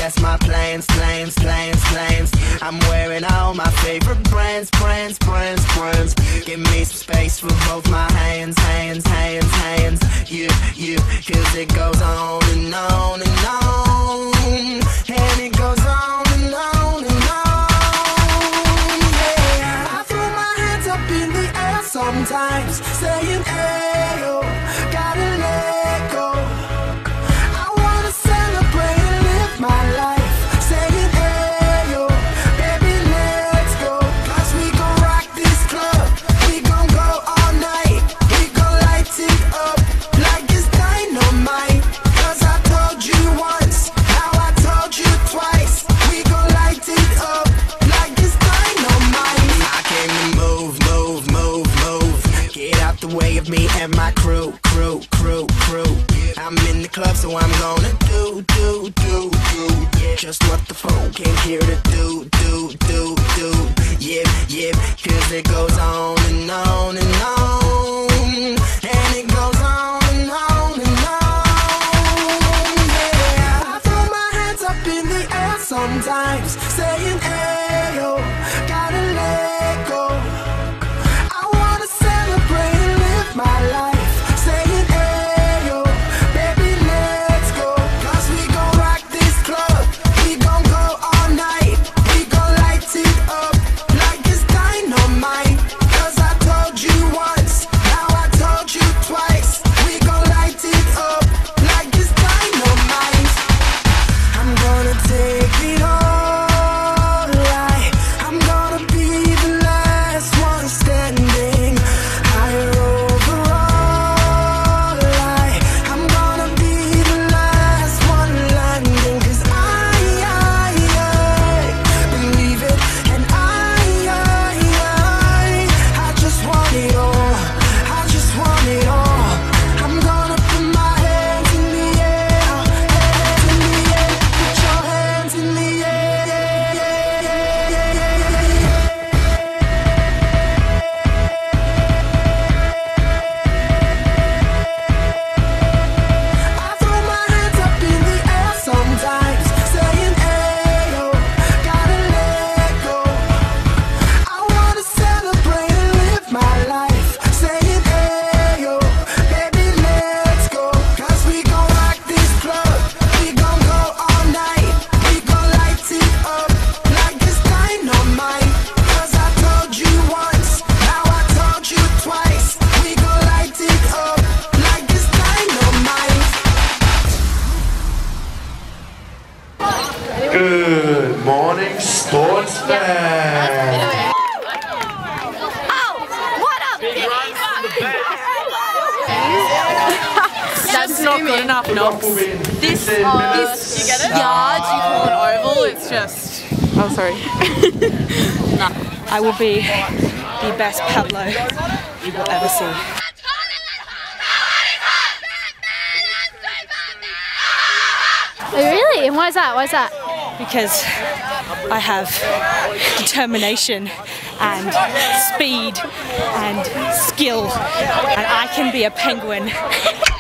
test my planes. I'm wearing all my favorite brands. Give me some space for both my hands. You, cause it goes on and on and on. And it goes on and on and on. Yeah, I throw my hands up in the air sometimes, saying, ayo, gotta let go. I wanna celebrate and live my life, saying, ayo, baby, let's go. Cause we gon' rock this club, we gon' go all night, we gon' light it up like it's dynamite. Cause I told you once, now I told you twice, we gon' light it up like it's dynamite. I came to move, get out the way of me and my crew. I'm in the club, so I'm gonna do just what the phone came here to do. Yeah, cause it goes on and on and on. And it goes on and on and on. Yeah, I throw my hands up in the air sometimes, saying, ayo, gotta let go. I wanna celebrate and live my life, saying, ayo, baby, let's go. Cause we gon' rock this club, we gon' go all night, we gon' light it up like it's dynamite. Cause I told you once, now I told you twice, we gon' light it up like it's dynamite. I'm gonna take it all right, I'm gonna be the last one standing, higher overall light. I'm gonna be the last one landing. Cause I believe it, and I just want it all, I just want it all. I'm gonna put my hands in the air, put your hands in the air. I throw my hands up in the air sometimes, saying, ayo, gotta let go. I wanna celebrate and live my life, saying, ayo, baby, let's go. Cause we gon' rock this club, we gon' go all night, we gon' light it up like it's dynamite. Cause I told you once, now I told you twice, we gon' light it up like it's dynamite. Good morning, sports fans. That's not good enough, Knox. This You get it? yard you call an oval, it's just... Oh, sorry. Nah. I will be the best Pablo you will ever see. Oh, really? And why is that? Why is that? Because I have determination and speed and skill, and I can be a penguin.